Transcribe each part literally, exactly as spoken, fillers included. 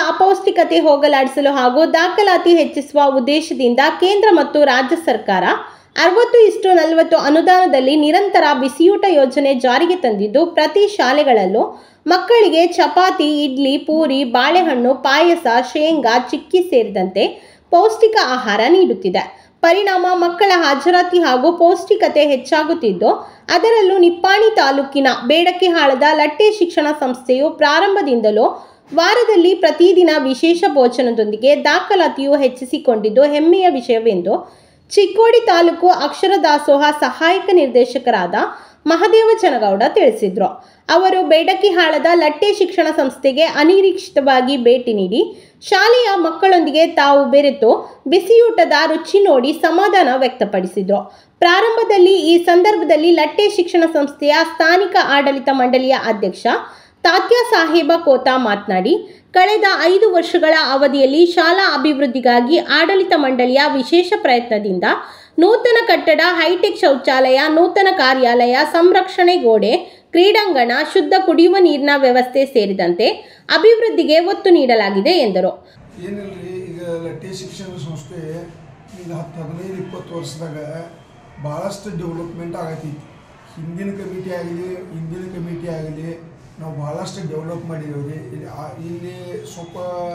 ಅಪೌಷ್ಟಿಕತೆ ಹೋಗಲಾಡಿಸಲು ಹಾಗೂ ದಾಖಲಾತಿ ಹೆಚ್ಚಿಸುವ ಉದ್ದೇಶದಿಂದ ಕೇಂದ್ರ ಮತ್ತು ರಾಜ್ಯ ಸರ್ಕಾರ ಅರವತ್ತು ಇಷ್ಟು ನಲವತ್ತು ಅನುದಾನದಲ್ಲಿ ನಿರಂತರ ಬಿಸಿಯೂಟ ಯೋಜನೆ ಜಾರಿಗೆ ತಂದಿದ್ದು, ಪ್ರತಿ ಶಾಲೆಗಳಲ್ಲೂ ಮಕ್ಕಳಿಗೆ ಚಪಾತಿ, ಇಡ್ಲಿ, ಪೂರಿ, ಬಾಳೆಹಣ್ಣು, ಪಾಯಸ, ಶೇಂಗಾ, ಚಿಕ್ಕಿ ಸೇರಿದಂತೆ ಪೌಷ್ಟಿಕ ಆಹಾರ ನೀಡುತ್ತಿದೆ. ಪರಿಣಾಮ ಮಕ್ಕಳ ಹಾಜರಾತಿ ಹಾಗೂ ಪೌಷ್ಟಿಕತೆ ಹೆಚ್ಚಾಗುತ್ತಿದ್ದು, ಅದರಲ್ಲೂ ನಿಪ್ಪಾಣಿ ತಾಲೂಕಿನ ಬೇಡಕಿಹಾಳದ ಲಟ್ಟೆ ಶಿಕ್ಷಣ ಸಂಸ್ಥೆಯು ಪ್ರಾರಂಭದಿಂದಲೂ ವಾರದಲ್ಲಿ ಪ್ರತಿದಿನ ವಿಶೇಷ ಭೋಜನದೊಂದಿಗೆ ದಾಖಲಾತಿಯು ಹೆಚ್ಚಿಸಿಕೊಂಡಿದ್ದು ಹೆಮ್ಮೆಯ ವಿಷಯವೆಂದು ಚಿಕ್ಕೋಡಿ ತಾಲೂಕು ಅಕ್ಷರ ದಾಸೋಹ ಸಹಾಯಕ ನಿರ್ದೇಶಕರಾದ ಮಹದೇವ ಚನಗೌಡ ತಿಳಿಸಿದರು. ಅವರು ಬೇಡಕಿಹಾಳದ ಲಟ್ಟೆ ಶಿಕ್ಷಣ ಸಂಸ್ಥೆಗೆ ಅನಿರೀಕ್ಷಿತವಾಗಿ ಭೇಟಿ ನೀಡಿ ಶಾಲೆಯ ಮಕ್ಕಳೊಂದಿಗೆ ತಾವು ಬೆರೆತು ಬಿಸಿಯೂಟದ ರುಚಿ ನೋಡಿ ಸಮಾಧಾನ ವ್ಯಕ್ತಪಡಿಸಿದರು. ಪ್ರಾರಂಭದಲ್ಲಿ ಈ ಸಂದರ್ಭದಲ್ಲಿ ಲಟ್ಟೆ ಶಿಕ್ಷಣ ಸಂಸ್ಥೆಯ ಸ್ಥಾನಿಕ ಆಡಳಿತ ಮಂಡಳಿಯ ಅಧ್ಯಕ್ಷ ತಾತ್ಯ ಸಾಹೇಬ ಕೋತಾ ಮಾತನಾಡಿ, ಕಳೆದ ಐದು ವರ್ಷಗಳ ಅವಧಿಯಲ್ಲಿ ಶಾಲಾ ಅಭಿವೃದ್ಧಿಗಾಗಿ ಆಡಳಿತ ಮಂಡಳಿಯ ವಿಶೇಷ ಪ್ರಯತ್ನದಿಂದ ನೂತನ ಕಟ್ಟಡ, ಹೈಟೆಕ್ ಶೌಚಾಲಯ, ನೂತನ ಕಾರ್ಯಾಲಯ, ಸಂರಕ್ಷಣೆ ಗೋಡೆ, ಕ್ರೀಡಾಂಗಣ, ಶುದ್ಧ ಕುಡಿಯುವ ನೀರಿನ ವ್ಯವಸ್ಥೆ ಸೇರಿದಂತೆ ಅಭಿವೃದ್ಧಿಗೆ ಒತ್ತು ನೀಡಲಾಗಿದೆ ಎಂದರು. ಏನಿಲ್ಲರಿ, ಈಗ ಲಟ್ಟೆ ಶಿಕ್ಷಣ ಸಂಸ್ಥೆ ಈಗ ಹತ್ತು ಹದಿನೈದು ಇಪ್ಪತ್ತು ವರ್ಷದಾಗ ಭಾಳಷ್ಟು ಡೆವಲಪ್ಮೆಂಟ್ ಆಗೈತಿ. ಹಿಂದಿನ ಕಮಿಟಿ ಆಗಲಿ ಹಿಂದಿನ ಕಮಿಟಿ ಆಗಲಿ ನಾವು ಭಾಳಷ್ಟು ಡೆವಲಪ್ ಮಾಡಿದ್ದೇವೆ ರೀ. ಇಲ್ಲಿ ಇಲ್ಲಿ ಸ್ವಲ್ಪ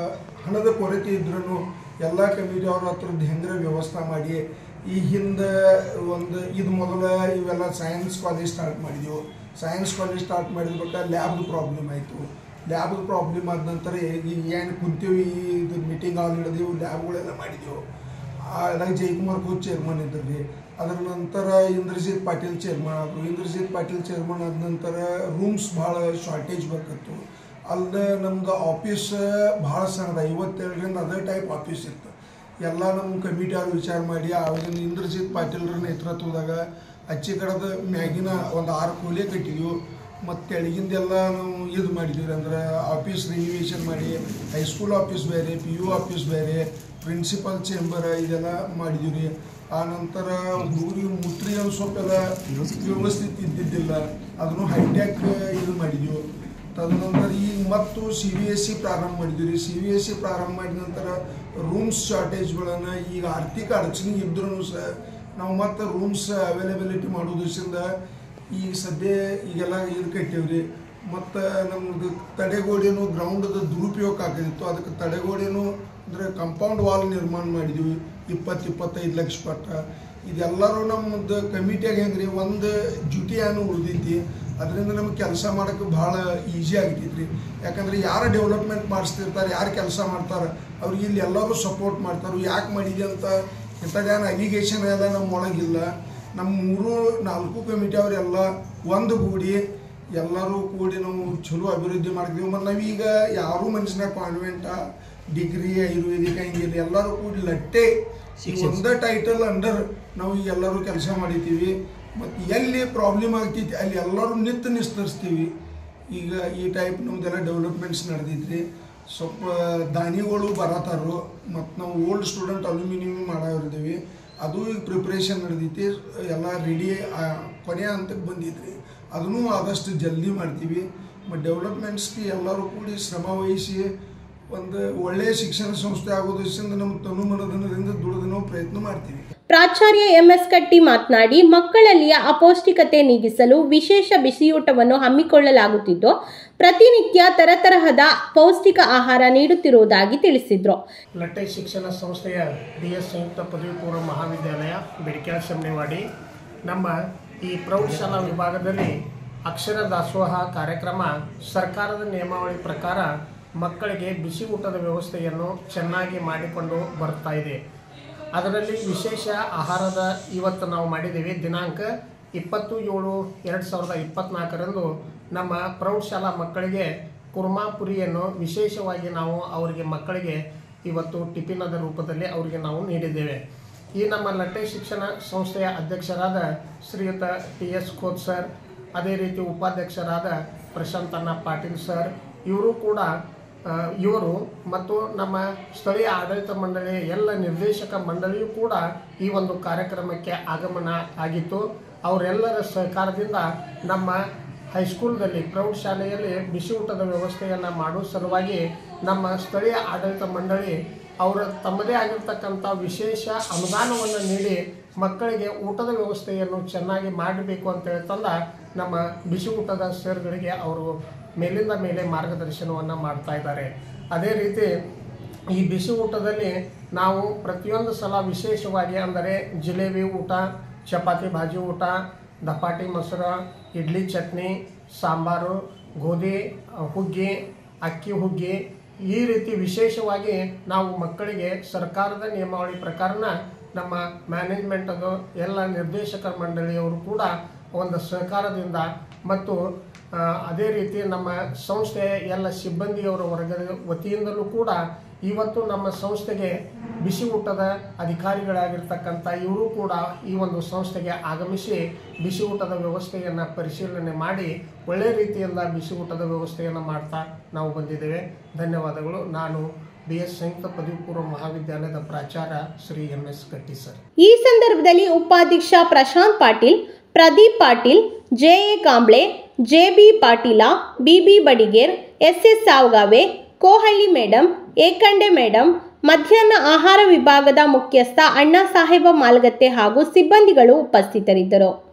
ಹಣದ ಕೊರತೆ ಇದ್ರೂ ಎಲ್ಲ ಕಮಿಟಿ ಅವ್ರ ಹತ್ರದ ಹೆಂಗ್ರೆ ವ್ಯವಸ್ಥೆ ಮಾಡಿ ಈ ಹಿಂದೆ ಒಂದು ಇದು ಮೊದಲ ಇವೆಲ್ಲ ಸೈನ್ಸ್ ಕಾಲೇಜ್ ಸ್ಟಾರ್ಟ್ ಮಾಡಿದೆವು. ಸೈನ್ಸ್ ಕಾಲೇಜ್ ಸ್ಟಾರ್ಟ್ ಮಾಡಿದ್ಬೇಕಾದ್ರೆ ಲ್ಯಾಬ್ದು ಪ್ರಾಬ್ಲಮ್ ಆಯಿತು. ಲ್ಯಾಬ್ದು ಪ್ರಾಬ್ಲಮ್ ಆದ ನಂತರ ಈಗ ಏನು ಕುಂತೀವಿ, ಇದು ಮೀಟಿಂಗ್ ಹಾಲ್ ಹಿಡಿದೆವು, ಲ್ಯಾಬ್ಗಳೆಲ್ಲ ಮಾಡಿದೆವು. ಅದಾಗ ಜಯಕುಮಾರ್ ಕೋಚ್ ಚೇರ್ಮನ್ ಇದ್ದರು ರೀ. ಅದರ ನಂತರ ಇಂದ್ರಜಿತ್ ಪಾಟೀಲ್ ಚೇರ್ಮನ್ ಆದರು. ಇಂದ್ರಜಿತ್ ಪಾಟೀಲ್ ಚೇರ್ಮನ್ ಆದ ನಂತರ ರೂಮ್ಸ್ ಭಾಳ ಶಾರ್ಟೇಜ್ ಬರ್ತಿತ್ತು. ಅಲ್ಲದೆ ನಮ್ದು ಆಫೀಸ್ ಭಾಳ ಸಣ್ಣದ, ಐವತ್ತೇಳರಿಂದ ಅದೇ ಟೈಪ್ ಆಫೀಸ್ ಇತ್ತು. ಎಲ್ಲ ನಮ್ಮ ಕಮಿಟಿ ಅವ್ರು ವಿಚಾರ ಮಾಡಿ ಆವಾಗಿನ ಇಂದ್ರಜಿತ್ ಪಾಟೀಲ್ರ ನೇತೃತ್ವದಾಗ ಅಚ್ಚಿ ಕಡೆದ ಮ್ಯಾಗಿನ ಒಂದು ಆರು ಕೂಲೆ ಕಟ್ಟಿದ್ವು. ಮತ್ತು ತೆಳಗಿಂದೆಲ್ಲ ನಾವು ಇದು ಮಾಡಿದ್ವಿ ರೀ, ಅಂದ್ರೆ ಆಫೀಸ್ ರಿನಿವೇಷನ್ ಮಾಡಿ ಹೈಸ್ಕೂಲ್ ಆಫೀಸ್ ಬೇರೆ, ಪಿ ಯು ಆಫೀಸ್ ಬೇರೆ, ಪ್ರಿನ್ಸಿಪಲ್ ಚೇಂಬರ್ ಇದೆಲ್ಲ ಮಾಡಿದ್ವಿ ರೀ. ಆ ನಂತರ ಹುಡುಗರಿಗೆ ಮುಟ್ರಿ ಒಂದು ಸ್ವಲ್ಪ ಎಲ್ಲ ವ್ಯವಸ್ಥಿತ ಇದ್ದಿದ್ದಿಲ್ಲ, ಅದನ್ನು ಹೈಟೆಕ್ ಇದು ಮಾಡಿದ್ವಿ. ತದನಂತರ ಈಗ ಮತ್ತು ಸಿ ಬಿ ಎಸ್ ಸಿ ಪ್ರಾರಂಭ ಮಾಡಿದ್ವಿ ರೀ. ಸಿ ಬಿ ಎಸ್ ಸಿ ಪ್ರಾರಂಭ ಮಾಡಿದ ನಂತರ ರೂಮ್ಸ್ ಶಾರ್ಟೇಜ್ಗಳನ್ನು ಈಗ ಆರ್ಥಿಕ ಅಡಚಣೆ ಇದ್ರೂ ಸಹ ನಾವು ಮತ್ತು ರೂಮ್ಸ್ ಅವೈಲೇಬಿಲಿಟಿ ಮಾಡೋದ್ರಿಂದ ಈಗ ಸದ್ಯ ಈಗೆಲ್ಲ ಇದು ಕಟ್ಟೇವ್ರಿ. ಮತ್ತು ನಮ್ಮದು ತಡೆಗೋಡೆನೂ ಗ್ರೌಂಡದ ದುರುಪಯೋಗ ಆಗ್ತಿತ್ತು. ಅದಕ್ಕೆ ತಡೆಗೋಡೆನೂ ಅಂದರೆ ಕಂಪೌಂಡ್ ವಾಲ್ ನಿರ್ಮಾಣ ಮಾಡಿದ್ವಿ ಇಪ್ಪತ್ತು ಇಪ್ಪತ್ತೈದು ಲಕ್ಷ ಪಟ್ಟ. ಇದೆಲ್ಲರೂ ನಮ್ಮದು ಕಮಿಟಿಯಾಗ ಹೆಂಗೆ ರೀ, ಒಂದು ಡ್ಯೂಟಿಯನ್ನು ಉಳಿದೈತಿ. ಅದರಿಂದ ನಮ್ಗೆ ಕೆಲಸ ಮಾಡೋಕ್ಕೆ ಭಾಳ ಈಸಿ ಆಗ್ತೈತಿ ರೀ. ಯಾಕಂದರೆ ಯಾರು ಡೆವಲಪ್ಮೆಂಟ್ ಮಾಡಿಸ್ತಿರ್ತಾರೆ, ಯಾರು ಕೆಲಸ ಮಾಡ್ತಾರೆ, ಅವ್ರಿಗೆ ಇಲ್ಲಿ ಎಲ್ಲರೂ ಸಪೋರ್ಟ್ ಮಾಡ್ತಾರೆ. ಯಾಕೆ ಮಾಡಿದೆ ಅಂತ ಇಂಥದ್ದೇನು ಅಲಿಗೇಷನ್ ಎಲ್ಲ ನಮ್ಮ ಒಳಗಿಲ್ಲ. ನಮ್ಮ ಮೂರು ನಾಲ್ಕು ಕಮಿಟಿ ಅವರೆಲ್ಲ ಒಂದು ಕೂಡಿ ಎಲ್ಲರೂ ಕೂಡಿ ನಾವು ಚಲೋ ಅಭಿವೃದ್ಧಿ ಮಾಡಿದ್ವಿ. ಮತ್ತು ನಾವೀಗ ಯಾರೂ ಮನುಷ್ಯನಾಗ ಕಾನ್ವೆಂಟ, ಡಿಗ್ರಿ, ಆಯುರ್ವೇದಿಕ ಹಿಂಗಿಲ್ಲ, ಎಲ್ಲರೂ ಕೂಡಿ ಲಟ್ಟೆ ಒಂದೇ ಟೈಟಲ್ ಅಂಡರ್ ನಾವು ಈಗ ಎಲ್ಲರೂ ಕೆಲಸ ಮಾಡಿದ್ದೀವಿ. ಮತ್ತು ಎಲ್ಲಿ ಪ್ರಾಬ್ಲಮ್ ಆಗ್ತೈತಿ ಅಲ್ಲಿ ಎಲ್ಲರೂ ನಿಂತು ನಿಸ್ತರಿಸ್ತೀವಿ. ಈಗ ಈ ಟೈಪ್ ನಮ್ಮದೆಲ್ಲ ಡೆವಲಪ್ಮೆಂಟ್ಸ್ ನಡೆದೈತ್ರಿ. ಸ್ವಲ್ಪ ದಾನಿಗಳು ಬರತ್ತಾರು. ಮತ್ತು ನಾವು ಓಲ್ಡ್ ಸ್ಟೂಡೆಂಟ್ ಅಲ್ಯೂಮಿನಿಯಂ ಮಾಡೋರಿದ್ದೀವಿ, ಅದು ಈಗ ಪ್ರಿಪ್ರೇಷನ್ ನಡೆದೈತಿ. ಎಲ್ಲ ರೆಡಿ ಕೊನೆಯ ಹಂತಕ್ಕೆ ಬಂದಿದ್ರಿ. ಅದನ್ನು ಆದಷ್ಟು ಜಲ್ದಿ ಮಾಡ್ತೀವಿ. ಮತ್ತು ಡೆವಲಪ್ಮೆಂಟ್ಸ್ಗೆ ಎಲ್ಲರೂ ಕೂಡಿ ಶ್ರಮ ವಹಿಸಿ ಒಂದು ಒಳ್ಳೆಯ ಶಿಕ್ಷಣ ಸಂಸ್ಥೆ ಆಗೋದ್ರಿಂದ ನಮ್ಮ ತನುಮನದಿಂದ ದುಡಿದು ನಾವು ಪ್ರಯತ್ನ ಮಾಡ್ತೀವಿ. ಪ್ರಾಚಾರ್ಯ ಎಂ ಎಸ್ ಕಟ್ಟಿ ಮಾತನಾಡಿ, ಮಕ್ಕಳಲ್ಲಿಯ ಅಪೌಷ್ಟಿಕತೆ ನೀಗಿಸಲು ವಿಶೇಷ ಬಿಸಿಯೂಟವನ್ನು ಹಮ್ಮಿಕೊಳ್ಳಲಾಗುತ್ತಿದ್ದು, ಪ್ರತಿನಿತ್ಯ ತರತರಹದ ಪೌಷ್ಟಿಕ ಆಹಾರ ನೀಡುತ್ತಿರುವುದಾಗಿ ತಿಳಿಸಿದರು. ಲಟ್ಟೆ ಶಿಕ್ಷಣ ಸಂಸ್ಥೆಯ ಡಿ ಎಸ್ ಸಂಯುಕ್ತ ಪದವಿ ಪೂರ್ವ ಮಹಾವಿದ್ಯಾಲಯ ಬೆಡಕ್ಯಾಳ ಶೆಮ್ನಿವಾಡಿ ನಮ್ಮ ಈ ಪ್ರೌಢಶಾಲಾ ವಿಭಾಗದಲ್ಲಿ ಅಕ್ಷರ ದಾಸೋಹ ಕಾರ್ಯಕ್ರಮ ಸರ್ಕಾರದ ನಿಯಮಾವಳಿ ಪ್ರಕಾರ ಮಕ್ಕಳಿಗೆ ಬಿಸಿ ಊಟದ ವ್ಯವಸ್ಥೆಯನ್ನು ಚೆನ್ನಾಗಿ ಮಾಡಿಕೊಂಡು ಬರ್ತಾ ಇದೆ. ಅದರಲ್ಲಿ ವಿಶೇಷ ಆಹಾರದ ಇವತ್ತು ನಾವು ಮಾಡಿದ್ದೀವಿ. ದಿನಾಂಕ ಇಪ್ಪತ್ತು ಏಳು ಎರಡು ಸಾವಿರದ ಇಪ್ಪತ್ತ್ನಾಲ್ಕರಂದು ನಮ್ಮ ಪ್ರೌಢಶಾಲಾ ಮಕ್ಕಳಿಗೆ ಕುರ್ಮಾಪುರಿಯನ್ನು ವಿಶೇಷವಾಗಿ ನಾವು ಅವರಿಗೆ ಮಕ್ಕಳಿಗೆ ಇವತ್ತು ಟಿಫಿನದ ರೂಪದಲ್ಲಿ ಅವರಿಗೆ ನಾವು ನೀಡಿದ್ದೇವೆ. ಈ ನಮ್ಮ ಲಟ್ಟೆ ಶಿಕ್ಷಣ ಸಂಸ್ಥೆಯ ಅಧ್ಯಕ್ಷರಾದ ಶ್ರೀಯುತ ಟಿ ಎಸ್ ಖೋತ್ ಸರ್, ಅದೇ ರೀತಿ ಉಪಾಧ್ಯಕ್ಷರಾದ ಪ್ರಶಾಂತಣ್ಣ ಪಾಟೀಲ್ ಸರ್, ಇವರು ಕೂಡ ಇವರು ಮತ್ತು ನಮ್ಮ ಸ್ಥಳೀಯ ಆಡಳಿತ ಮಂಡಳಿಯ ಎಲ್ಲ ನಿರ್ದೇಶಕ ಮಂಡಳಿಯೂ ಕೂಡ ಈ ಒಂದು ಕಾರ್ಯಕ್ರಮಕ್ಕೆ ಆಗಮನ ಆಗಿತ್ತು. ಅವರೆಲ್ಲರ ಸಹಕಾರದಿಂದ ನಮ್ಮ ಹೈಸ್ಕೂಲ್ದಲ್ಲಿ ಪ್ರೌಢಶಾಲೆಯಲ್ಲಿ ಬಿಸಿ ಊಟದ ವ್ಯವಸ್ಥೆಯನ್ನು ಮಾಡುವ ಸಲುವಾಗಿ ನಮ್ಮ ಸ್ಥಳೀಯ ಆಡಳಿತ ಮಂಡಳಿ ಅವರ ತಮ್ಮದೇ ಆಗಿರ್ತಕ್ಕಂಥ ವಿಶೇಷ ಅನುದಾನವನ್ನು ನೀಡಿ ಮಕ್ಕಳಿಗೆ ಊಟದ ವ್ಯವಸ್ಥೆಯನ್ನು ಚೆನ್ನಾಗಿ ಮಾಡಬೇಕು ಅಂತ ಹೇಳ್ತಂದ ನಮ್ಮ ಬಿಸಿ ಊಟದ ಸರ್ಗಳಿಗೆ ಅವರು ಮೇಲಿಂದ ಮೇಲೆ ಮಾರ್ಗದರ್ಶನವನ್ನು ಮಾಡ್ತಾ ಇದ್ದಾರೆ. ಅದೇ ರೀತಿ ಈ ಬಿಸಿ ಊಟದಲ್ಲಿ ನಾವು ಪ್ರತಿಯೊಂದು ಸಲ ವಿಶೇಷವಾಗಿ ಅಂದರೆ ಜಿಲೇಬಿ ಊಟ, ಚಪಾತಿ ಭಾಜಿ ಊಟ, ದಪಾಟಿ ಮೊಸರು, ಇಡ್ಲಿ ಚಟ್ನಿ, ಸಾಂಬಾರು, ಗೋಧಿ ಹುಗ್ಗಿ, ಅಕ್ಕಿ ಹುಗ್ಗಿ ಈ ರೀತಿ ವಿಶೇಷವಾಗಿ ನಾವು ಮಕ್ಕಳಿಗೆ ಸರ್ಕಾರದ ನಿಯಮಾವಳಿ ಪ್ರಕಾರನ ನಮ್ಮ ಮ್ಯಾನೇಜ್ಮೆಂಟದು ಎಲ್ಲ ನಿರ್ದೇಶಕರ ಮಂಡಳಿಯವರು ಕೂಡ ಒಂದು ಸಹಕಾರದಿಂದ ಮತ್ತು ಅದೇ ರೀತಿ ನಮ್ಮ ಸಂಸ್ಥೆಯ ಎಲ್ಲ ಸಿಬ್ಬಂದಿಯವರ ವರ್ಗದ ವತಿಯಿಂದಲೂ ಕೂಡ ಇವತ್ತು ನಮ್ಮ ಸಂಸ್ಥೆಗೆ ಬಿಸಿ ಊಟದ ಅಧಿಕಾರಿಗಳಾಗಿರ್ತಕ್ಕಂಥ ಇವರು ಕೂಡ ಈ ಒಂದು ಸಂಸ್ಥೆಗೆ ಆಗಮಿಸಿ ಬಿಸಿ ಊಟದ ವ್ಯವಸ್ಥೆಯನ್ನು ಪರಿಶೀಲನೆ ಮಾಡಿ ಒಳ್ಳೆಯ ರೀತಿಯಿಂದ ಬಿಸಿ ಊಟದ ವ್ಯವಸ್ಥೆಯನ್ನು ಮಾಡ್ತಾ ನಾವು ಬಂದಿದ್ದೇವೆ. ಧನ್ಯವಾದಗಳು. ನಾನು ಬಿ ಎಸ್ ಸಂಯುಕ್ತ ಪದವಿ ಪೂರ್ವ ಮಹಾವಿದ್ಯಾಲಯದ ಪ್ರಾಚಾರ್ಯ Shri M S Katti sir. ಈ ಸಂದರ್ಭದಲ್ಲಿ ಉಪಾಧ್ಯಕ್ಷ Prashant Patil, Pradeep Patil, J A Kamble, J B Patil, B B Badiger, S S Savagave, Kohalli madam, Ekande madam, ಮಧ್ಯಾಹ್ನ ಆಹಾರ ವಿಭಾಗದ ಮುಖ್ಯಸ್ಥ ಅಣ್ಣಾ ಸಾಹೇಬ ಮಾಲ್ಗತ್ತೆ ಹಾಗೂ ಸಿಬ್ಬಂದಿಗಳು ಉಪಸ್ಥಿತರಿದ್ದರು.